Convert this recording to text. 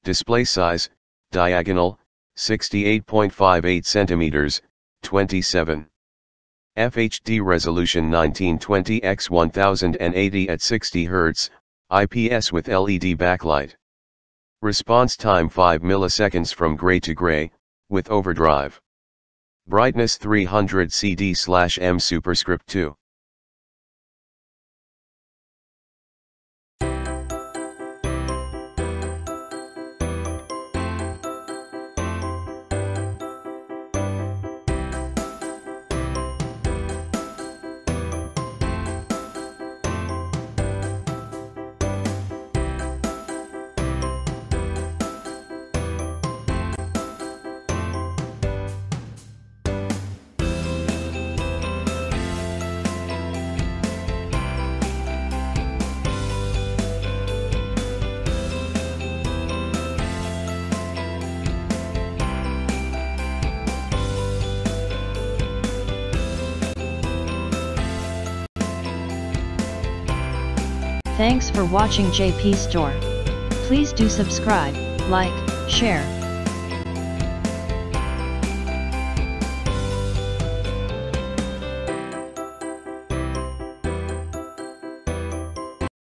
Display size, diagonal, 68.58 cm, 27. FHD resolution 1920 x 1080 at 60 Hz, IPS with LED backlight. Response time 5 milliseconds from gray to gray, with overdrive. Brightness 300 CD/M superscript 2. Thanks for watching JP Store. Please do subscribe, like, share.